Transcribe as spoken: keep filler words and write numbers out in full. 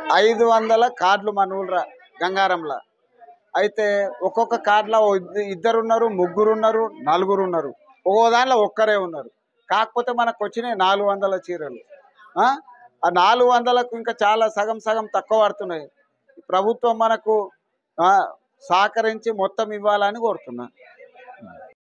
ఐదు వందల కార్డులు మన ఊళ్ళ గంగారంలో. అయితే ఒక్కొక్క కార్డులో ఇద్దరు ఉన్నారు, ముగ్గురు ఉన్నారు, నలుగురు ఉన్నారు, ఒక్కో దాంట్లో ఒక్కరే ఉన్నారు. కాకపోతే మనకు వచ్చినాయి నాలుగు వందల చీరలు. ఆ నాలుగు వందలకు ఇంకా చాలా సగం సగం తక్కువ పడుతున్నాయి. ప్రభుత్వం మనకు సహకరించి మొత్తం ఇవ్వాలని కోరుతున్నా.